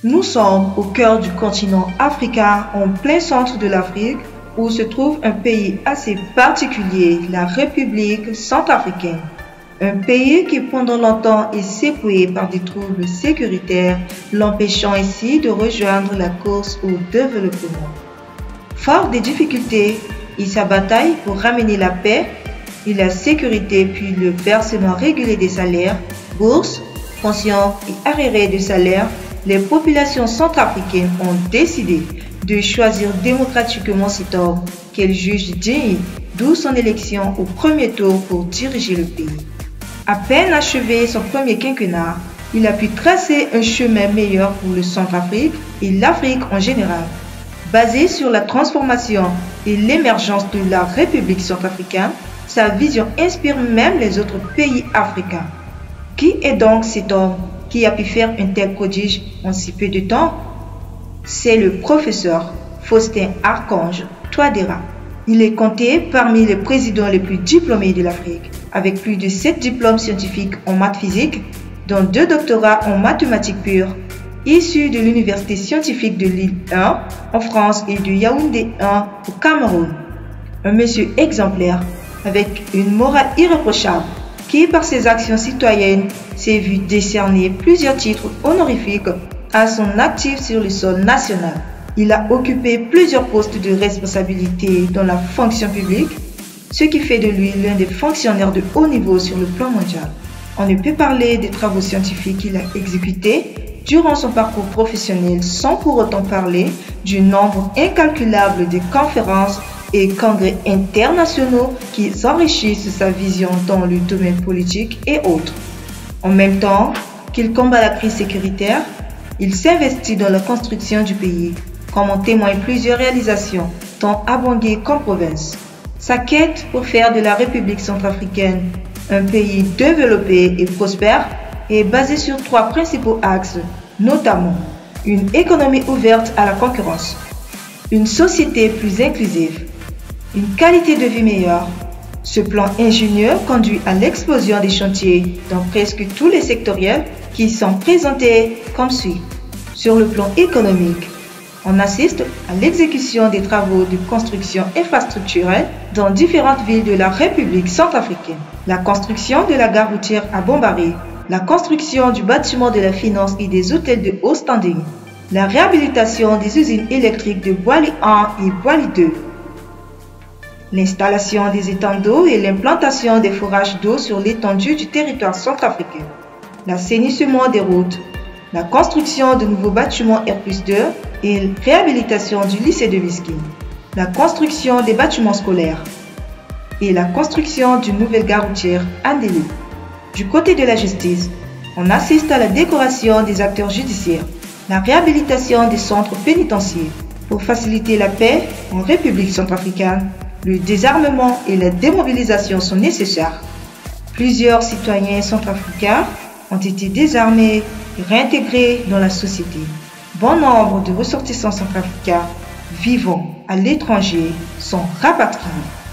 Nous sommes au cœur du continent africain, en plein centre de l'Afrique, où se trouve un pays assez particulier, la République centrafricaine. Un pays qui pendant longtemps est secoué par des troubles sécuritaires, l'empêchant ainsi de rejoindre la course au développement. Fort des difficultés et sa bataille pour ramener la paix et la sécurité, puis le versement régulier des salaires, bourses, pensions et arriérés de salaire, les populations centrafricaines ont décidé de choisir démocratiquement cet homme qu'elles jugent digne, d'où son élection au premier tour pour diriger le pays. À peine achevé son premier quinquennat, il a pu tracer un chemin meilleur pour le Centrafrique et l'Afrique en général. Basé sur la transformation et l'émergence de la République centrafricaine, sa vision inspire même les autres pays africains. Qui est donc cet homme qui a pu faire un tel prodige en si peu de temps? C'est le professeur Faustin Archange Touadéra. Il est compté parmi les présidents les plus diplômés de l'Afrique, avec plus de 7 diplômes scientifiques en maths physique, dont 2 doctorats en mathématiques pures, issus de l'Université scientifique de Lille 1 en France et de Yaoundé 1 au Cameroun. Un monsieur exemplaire, avec une morale irréprochable, qui par ses actions citoyennes s'est vu décerner plusieurs titres honorifiques à son actif sur le sol national. Il a occupé plusieurs postes de responsabilité dans la fonction publique, ce qui fait de lui l'un des fonctionnaires de haut niveau sur le plan mondial. On ne peut parler des travaux scientifiques qu'il a exécutés durant son parcours professionnel sans pour autant parler du nombre incalculable de conférences et congrès internationaux qui enrichissent sa vision dans le domaine politique et autres. En même temps qu'il combat la crise sécuritaire, il s'investit dans la construction du pays, comme en témoignent plusieurs réalisations, tant à Bangui qu'en province. Sa quête pour faire de la République centrafricaine un pays développé et prospère est basée sur 3 principaux axes, notamment une économie ouverte à la concurrence, une société plus inclusive, une qualité de vie meilleure. Ce plan ingénieux conduit à l'explosion des chantiers dans presque tous les sectoriels qui sont présentés comme suit. Sur le plan économique, on assiste à l'exécution des travaux de construction infrastructurelle dans différentes villes de la République centrafricaine. La construction de la gare routière à Bambari, la construction du bâtiment de la finance et des hôtels de haut standing, la réhabilitation des usines électriques de Boili 1 et Boili 2, l'installation des étangs d'eau et l'implantation des forages d'eau sur l'étendue du territoire centrafricain, l'assainissement des routes, la construction de nouveaux bâtiments R+2 et réhabilitation du lycée de Miskine, la construction des bâtiments scolaires et la construction d'une nouvelle gare routière à Ndélé. Du côté de la justice, on assiste à la décoration des acteurs judiciaires, la réhabilitation des centres pénitentiaires. Pour faciliter la paix en République centrafricaine, le désarmement et la démobilisation sont nécessaires. Plusieurs citoyens centrafricains ont été désarmés et réintégrés dans la société. Bon nombre de ressortissants centrafricains vivant à l'étranger sont rapatriés.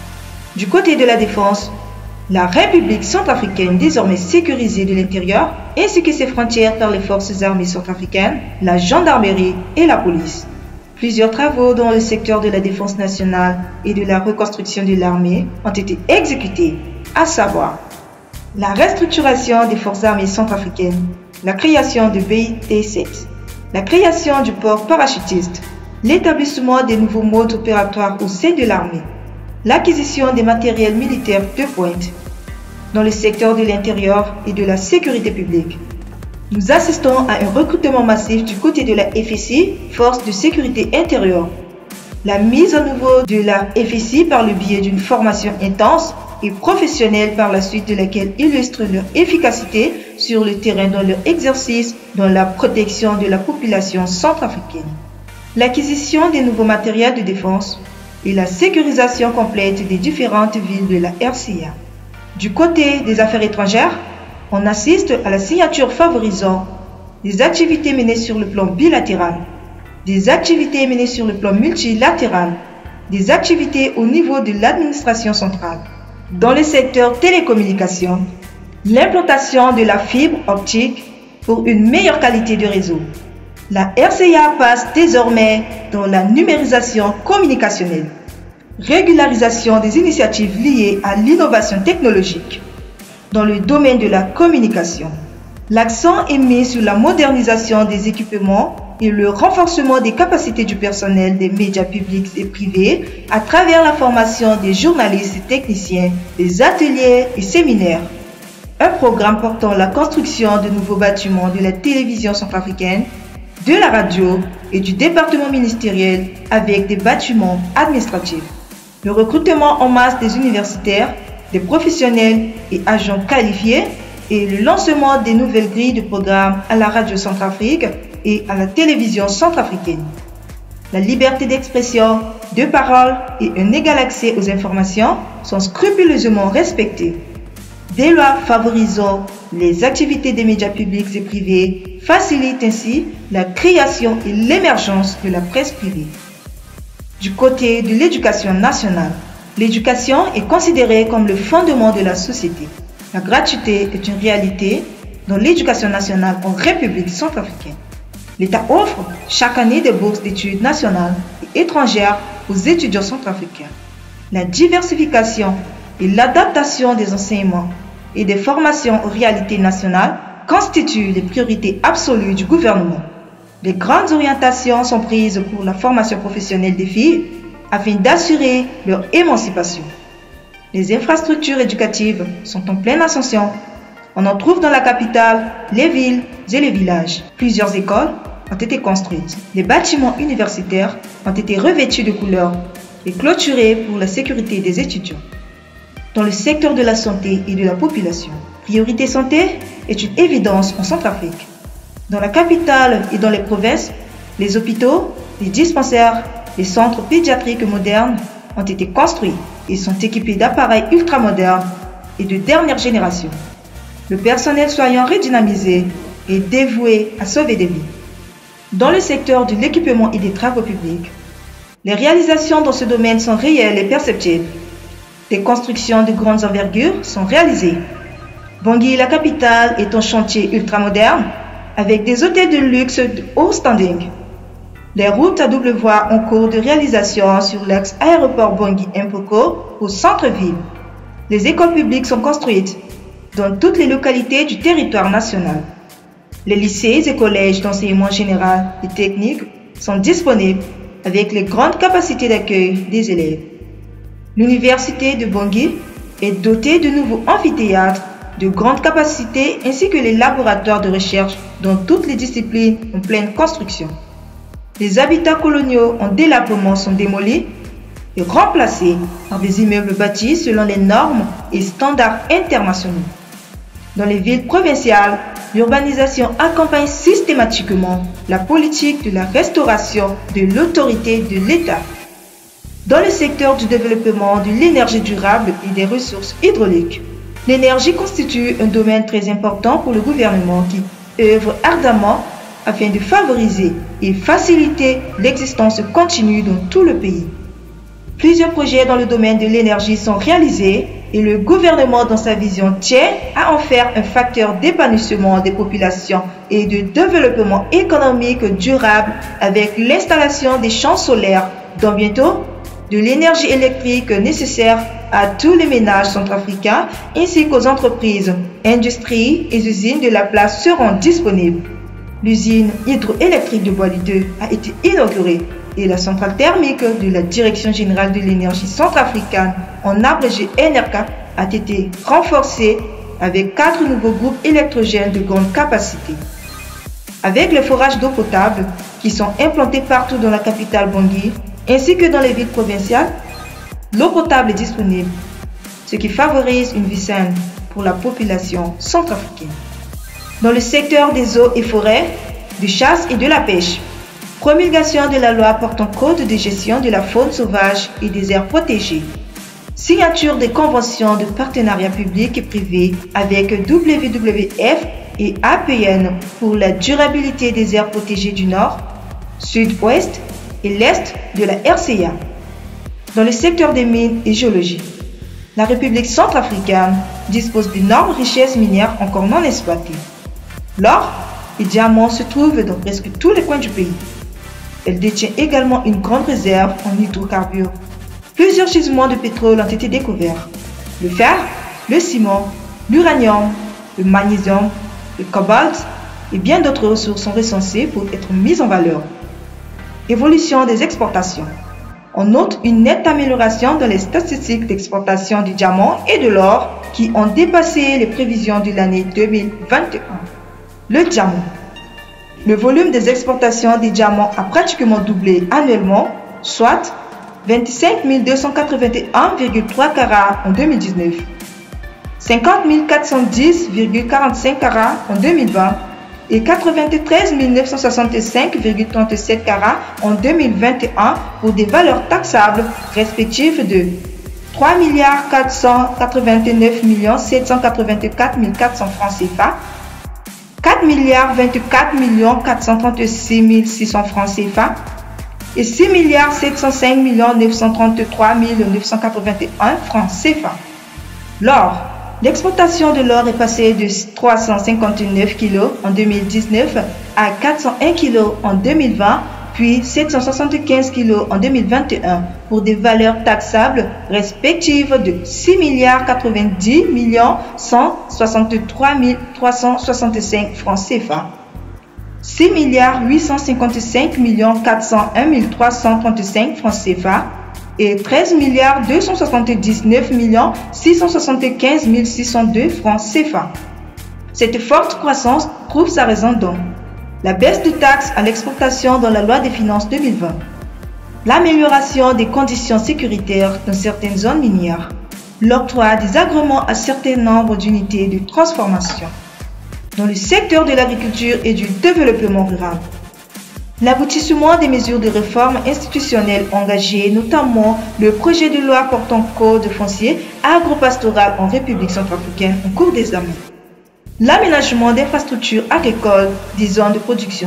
Du côté de la défense, la République centrafricaine désormais sécurisée de l'intérieur ainsi que ses frontières par les forces armées centrafricaines, la gendarmerie et la police. Plusieurs travaux dans le secteur de la défense nationale et de la reconstruction de l'armée ont été exécutés, à savoir la restructuration des forces armées centrafricaines, la création de BIT-7, la création du port parachutiste, l'établissement des nouveaux modes opératoires au sein de l'armée, l'acquisition des matériels militaires de pointe dans le secteur de l'intérieur et de la sécurité publique. Nous assistons à un recrutement massif du côté de la FSI, Force de sécurité intérieure. La mise en niveau de la FSI par le biais d'une formation intense et professionnelle par la suite de laquelle illustrent leur efficacité sur le terrain dans leur exercice dans la protection de la population centrafricaine. L'acquisition des nouveaux matériels de défense et la sécurisation complète des différentes villes de la RCA. Du côté des affaires étrangères, on assiste à la signature favorisant des activités menées sur le plan bilatéral, des activités menées sur le plan multilatéral, des activités au niveau de l'administration centrale. Dans le secteur télécommunications, l'implantation de la fibre optique pour une meilleure qualité de réseau, La RCA passe désormais dans la numérisation communicationnelle, régularisation des initiatives liées à l'innovation technologique. Dans le domaine de la communication, l'accent est mis sur la modernisation des équipements et le renforcement des capacités du personnel des médias publics et privés à travers la formation des journalistes et techniciens, des ateliers et séminaires. Un programme portant la construction de nouveaux bâtiments de la télévision centrafricaine, de la radio et du département ministériel avec des bâtiments administratifs. Le recrutement en masse des universitaires, des professionnels et agents qualifiés et le lancement des nouvelles grilles de programmes à la radio Centrafrique et à la télévision centrafricaine. La liberté d'expression, de parole et un égal accès aux informations sont scrupuleusement respectés. Des lois favorisant les activités des médias publics et privés facilitent ainsi la création et l'émergence de la presse privée. Du côté de l'éducation nationale, l'éducation est considérée comme le fondement de la société. La gratuité est une réalité dans l'éducation nationale en République centrafricaine. L'État offre chaque année des bourses d'études nationales et étrangères aux étudiants centrafricains. La diversification et l'adaptation des enseignements et des formations aux réalités nationales constituent les priorités absolues du gouvernement. Les grandes orientations sont prises pour la formation professionnelle des filles afin d'assurer leur émancipation. Les infrastructures éducatives sont en pleine ascension. On en trouve dans la capitale, les villes et les villages. Plusieurs écoles ont été construites. Les bâtiments universitaires ont été revêtus de couleurs et clôturés pour la sécurité des étudiants. Dans le secteur de la santé et de la population, Priorité Santé est une évidence en Centrafrique. Dans la capitale et dans les provinces, les hôpitaux, les dispensaires, les centres pédiatriques modernes ont été construits et sont équipés d'appareils ultramodernes et de dernière génération. Le personnel soignant redynamisé est dévoué à sauver des vies. Dans le secteur de l'équipement et des travaux publics, les réalisations dans ce domaine sont réelles et perceptibles. Des constructions de grandes envergures sont réalisées. Bangui, la capitale, est un chantier ultramoderne avec des hôtels de luxe de haut standing. Les routes à double voie en cours de réalisation sur l'ex-aéroport Bangui-Mpoko au centre-ville. Les écoles publiques sont construites dans toutes les localités du territoire national. Les lycées et collèges d'enseignement général et technique sont disponibles avec les grandes capacités d'accueil des élèves. L'université de Bangui est dotée de nouveaux amphithéâtres de grande capacité ainsi que les laboratoires de recherche dans toutes les disciplines en pleine construction. Les habitats coloniaux en délabrement sont démolis et remplacés par des immeubles bâtis selon les normes et standards internationaux. Dans les villes provinciales, l'urbanisation accompagne systématiquement la politique de la restauration de l'autorité de l'État. Dans le secteur du développement de l'énergie durable et des ressources hydrauliques, l'énergie constitue un domaine très important pour le gouvernement qui œuvre ardemment afin de favoriser et faciliter l'existence continue dans tout le pays. Plusieurs projets dans le domaine de l'énergie sont réalisés et le gouvernement, dans sa vision, tient à en faire un facteur d'épanouissement des populations et de développement économique durable avec l'installation des champs solaires, dont bientôt de l'énergie électrique nécessaire à tous les ménages centrafricains ainsi qu'aux entreprises, industries et usines de la place seront disponibles. L'usine hydroélectrique de Boili 2 a été inaugurée et la centrale thermique de la Direction générale de l'énergie centrafricaine, en abrégé NRK, a été renforcée avec 4 nouveaux groupes électrogènes de grande capacité. Avec les forages d'eau potable qui sont implantés partout dans la capitale Bangui ainsi que dans les villes provinciales, l'eau potable est disponible, ce qui favorise une vie saine pour la population centrafricaine. Dans le secteur des eaux et forêts, de chasse et de la pêche, promulgation de la loi portant code de gestion de la faune sauvage et des aires protégées, signature des conventions de partenariat public et privé avec WWF et APN pour la durabilité des aires protégées du Nord, Sud-Ouest et l'Est de la RCA. Dans le secteur des mines et géologie, la République centrafricaine dispose d'énormes richesses minières encore non exploitées. L'or et diamants se trouvent dans presque tous les coins du pays. Elle détient également une grande réserve en hydrocarbures. Plusieurs gisements de pétrole ont été découverts. Le fer, le ciment, l'uranium, le magnésium, le cobalt et bien d'autres ressources sont recensées pour être mises en valeur. Évolution des exportations. On note une nette amélioration dans les statistiques d'exportation du diamant et de l'or qui ont dépassé les prévisions de l'année 2021. Le diamant. Le volume des exportations des diamants a pratiquement doublé annuellement, soit 25 281,3 carats en 2019, 50 410,45 carats en 2020 et 93 965,37 carats en 2021 pour des valeurs taxables respectives de 3 489 784 400 francs CFA, 4 24 436 600 francs CFA et 6 705 933 981 francs CFA. L'or. L'exportation de l'or est passée de 359 kg en 2019 à 401 kg en 2020, puis 775 kg en 2021 pour des valeurs taxables respectives de 6 90 163 365 francs CFA, 6 855 401 335 francs CFA et 13 279 675 602 francs CFA. Cette forte croissance trouve sa raison dans la baisse de taxes à l'exportation dans la loi des finances 2020, l'amélioration des conditions sécuritaires dans certaines zones minières, l'octroi des agréments à certain nombre d'unités de transformation dans le secteur de l'agriculture et du développement rural. L'aboutissement des mesures de réforme institutionnelles engagées, notamment le projet de loi portant code foncier agropastoral en République centrafricaine en cours d'examen. L'aménagement d'infrastructures agricoles des zones de production,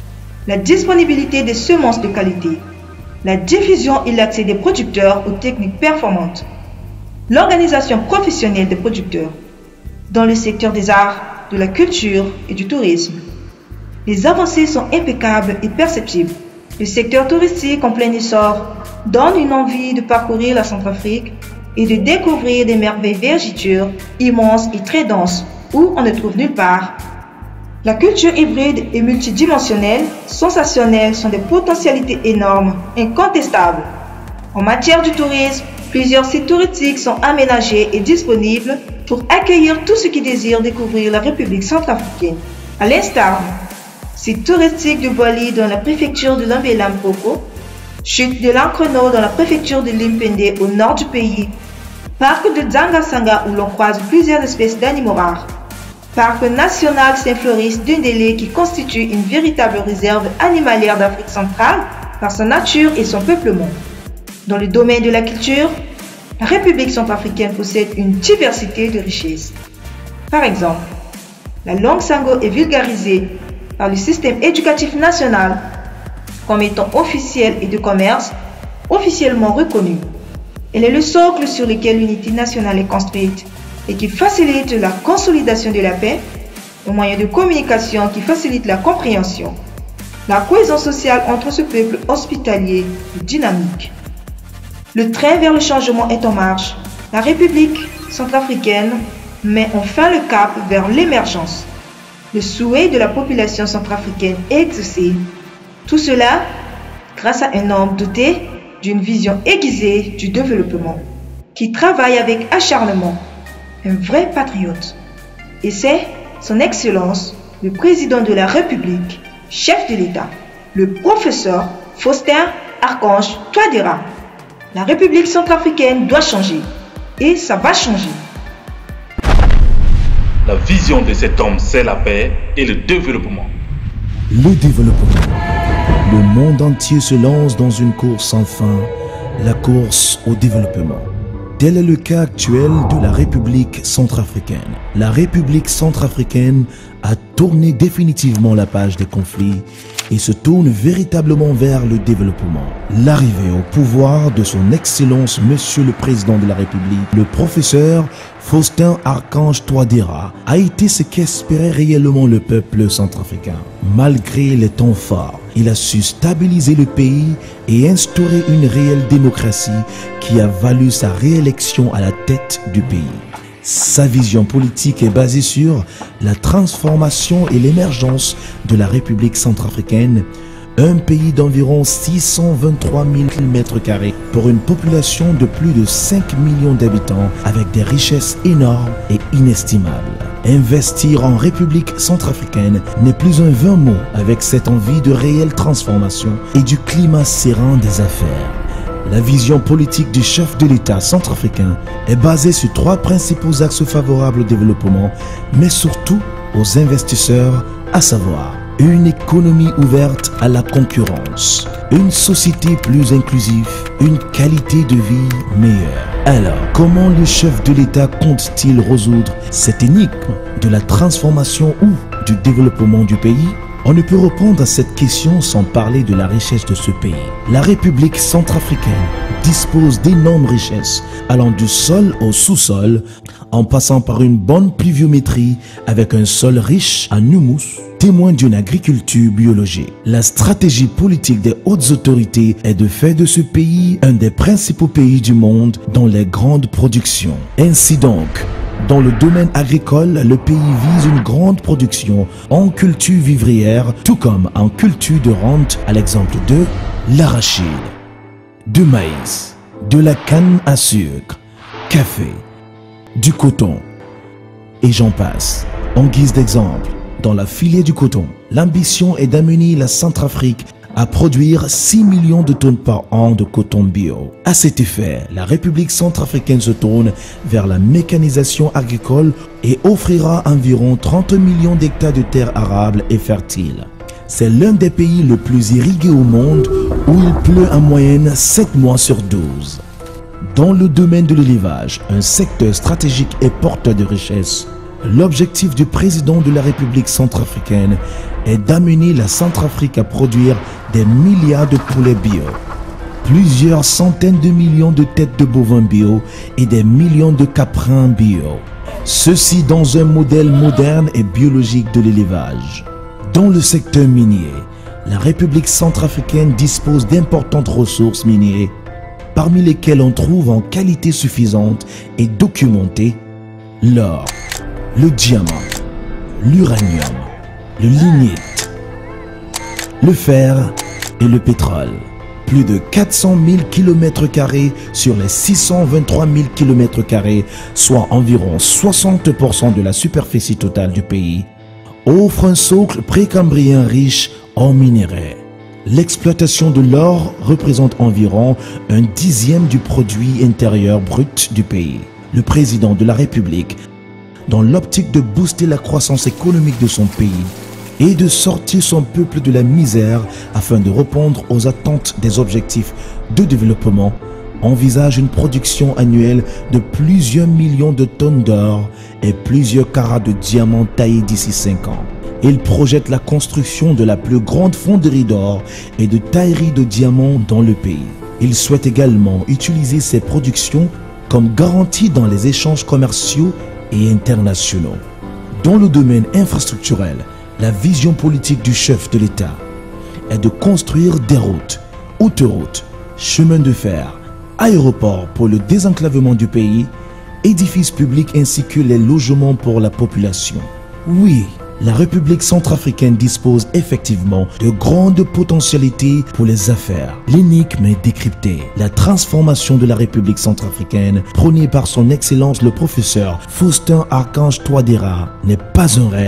la disponibilité des semences de qualité, la diffusion et l'accès des producteurs aux techniques performantes, l'organisation professionnelle des producteurs dans le secteur des arts, de la culture et du tourisme. Les avancées sont impeccables et perceptibles. Le secteur touristique en plein essor donne une envie de parcourir la Centrafrique et de découvrir des merveilles vergitures immenses et très denses où on ne trouve nulle part. La culture hybride et multidimensionnelle, sensationnelle sont des potentialités énormes, incontestables. En matière du tourisme, plusieurs sites touristiques sont aménagés et disponibles pour accueillir tous ceux qui désirent découvrir la République centrafricaine. À l'instar site touristique de Boali dans la préfecture de Lambé-Lamproko, chute de l'Ancreno dans la préfecture de Limpende au nord du pays, parc de Dzanga-Sanga où l'on croise plusieurs espèces d'animaux rares, parc national Saint-Floris d'Undélé qui constitue une véritable réserve animalière d'Afrique centrale par sa nature et son peuplement. Dans le domaine de la culture, la République centrafricaine possède une diversité de richesses. Par exemple, la langue sango est vulgarisée par le système éducatif national comme étant officielle et de commerce officiellement reconnue. Elle est le socle sur lequel l'unité nationale est construite et qui facilite la consolidation de la paix, un moyen de communication qui facilite la compréhension, la cohésion sociale entre ce peuple hospitalier et dynamique. Le train vers le changement est en marche. La République centrafricaine met enfin le cap vers l'émergence. Le souhait de la population centrafricaine est exaucé. Tout cela grâce à un homme doté d'une vision aiguisée du développement, qui travaille avec acharnement, un vrai patriote. Et c'est son Excellence, le président de la République, chef de l'État, le professeur Faustin Archange Touadéra. La République centrafricaine doit changer, et ça va changer. La vision de cet homme, c'est la paix et le développement. Le développement. Le monde entier se lance dans une course sans fin, la course au développement. Tel est le cas actuel de la République centrafricaine. La République centrafricaine a tourné définitivement la page des conflits et se tourne véritablement vers le développement. L'arrivée au pouvoir de son Excellence Monsieur le Président de la République, le professeur Faustin Archange Touadéra, a été ce qu'espérait réellement le peuple centrafricain. Malgré les temps forts, il a su stabiliser le pays et instaurer une réelle démocratie qui a valu sa réélection à la tête du pays. Sa vision politique est basée sur la transformation et l'émergence de la République centrafricaine, un pays d'environ 623 000 km² pour une population de plus de 5 millions d'habitants avec des richesses énormes et inestimables. Investir en République centrafricaine n'est plus un vain mot avec cette envie de réelle transformation et du climat serein des affaires. La vision politique du chef de l'État centrafricain est basée sur 3 principaux axes favorables au développement, mais surtout aux investisseurs, à savoir une économie ouverte à la concurrence, une société plus inclusive, une qualité de vie meilleure. Alors, comment le chef de l'État compte-t-il résoudre cette énigme de la transformation ou du développement du pays? On ne peut répondre à cette question sans parler de la richesse de ce pays. La République centrafricaine dispose d'énormes richesses, allant du sol au sous-sol, en passant par une bonne pluviométrie avec un sol riche en humus, témoin d'une agriculture biologique. La stratégie politique des hautes autorités est de faire de ce pays un des principaux pays du monde dans les grandes productions. Ainsi donc, dans le domaine agricole, le pays vise une grande production en culture vivrière, tout comme en culture de rente, à l'exemple de l'arachide, du maïs, de la canne à sucre, café, du coton, et j'en passe. En guise d'exemple, dans la filière du coton, l'ambition est d'amener la Centrafrique à produire 6 millions de tonnes par an de coton bio. À cet effet, la République centrafricaine se tourne vers la mécanisation agricole et offrira environ 30 millions d'hectares de terres arables et fertiles. C'est l'un des pays le plus irrigués au monde où il pleut en moyenne 7 mois sur 12. Dans le domaine de l'élevage, un secteur stratégique et porteur de richesses, l'objectif du président de la République centrafricaine est d'amener la Centrafrique à produire des milliards de poulets bio, plusieurs centaines de millions de têtes de bovins bio et des millions de caprins bio. Ceci dans un modèle moderne et biologique de l'élevage. Dans le secteur minier, la République centrafricaine dispose d'importantes ressources minières, parmi lesquelles on trouve en qualité suffisante et documentée l'or, le diamant, l'uranium, le lignite, le fer et le pétrole. Plus de 400 000 km² sur les 623 000 km², soit environ 60% de la superficie totale du pays, offre un socle précambrien riche en minerais. L'exploitation de l'or représente environ un dixième du produit intérieur brut du pays. Le président de la République, dans l'optique de booster la croissance économique de son pays et de sortir son peuple de la misère afin de répondre aux attentes des objectifs de développement, envisage une production annuelle de plusieurs millions de tonnes d'or et plusieurs carats de diamants taillés d'ici 5 ans. Il projette la construction de la plus grande fonderie d'or et de taillerie de diamants dans le pays. Il souhaite également utiliser ces productions comme garantie dans les échanges commerciaux et internationaux. Dans le domaine infrastructurel, la vision politique du chef de l'État est de construire des routes, autoroutes, chemins de fer, aéroports pour le désenclavement du pays, édifices publics ainsi que les logements pour la population. Oui, la République centrafricaine dispose effectivement de grandes potentialités pour les affaires. L'énigme est décryptée. La transformation de la République centrafricaine, prônée par son Excellence le professeur Faustin Archange Touadéra, n'est pas un rêve,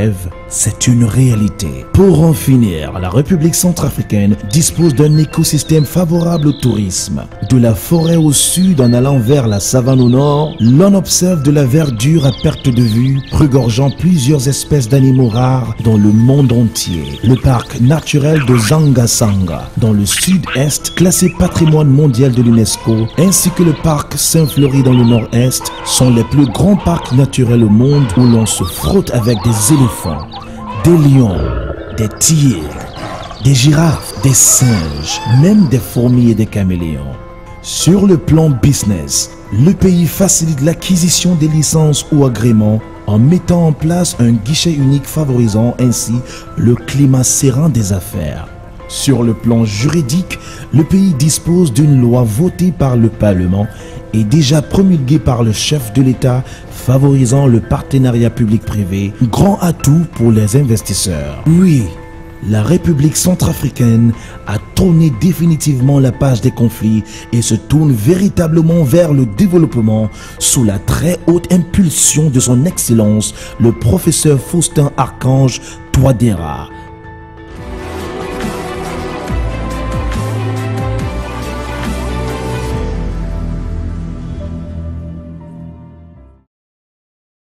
c'est une réalité. Pour en finir, la République centrafricaine dispose d'un écosystème favorable au tourisme. De la forêt au sud en allant vers la savane au nord, l'on observe de la verdure à perte de vue, regorgeant plusieurs espèces d'animaux rares dans le monde entier. Le parc naturel de Zanga-Sanga, dans le sud-est, classé patrimoine mondial de l'UNESCO, ainsi que le parc Saint-Fleury dans le nord-est, sont les plus grands parcs naturels au monde où l'on se frotte avec des éléphants, des lions, des tigres, des girafes, des singes, même des fourmis et des caméléons. Sur le plan business, le pays facilite l'acquisition des licences ou agréments en mettant en place un guichet unique favorisant ainsi le climat serein des affaires. Sur le plan juridique, le pays dispose d'une loi votée par le Parlement et déjà promulguée par le chef de l'État favorisant le partenariat public-privé, grand atout pour les investisseurs. Oui, la République centrafricaine a tourné définitivement la page des conflits et se tourne véritablement vers le développement sous la très haute impulsion de son Excellence, le professeur Faustin Archange Touadéra,